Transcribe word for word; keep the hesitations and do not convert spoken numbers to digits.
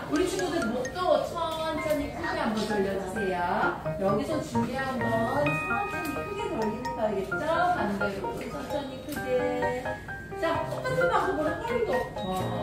우리 친구들 목도 천천히 크게 한번 돌려주세요. 여기서 중요한 건 천천히 크게 돌리는 거 알겠죠? 반대로 천천히 크게. 자, 똑같은 방법으로 허리도 어,